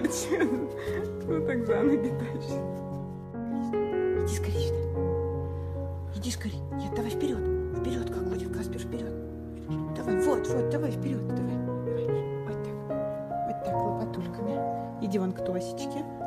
короче. Кто так за ноги тащит? Иди скорее сюда. Иди скорее. Нет, давай вперед. Вперед, как ходит Каспер, вперед. Давай, вот, давай вперед, давай. Вот так лопатульками. Иди вон к Тосечке.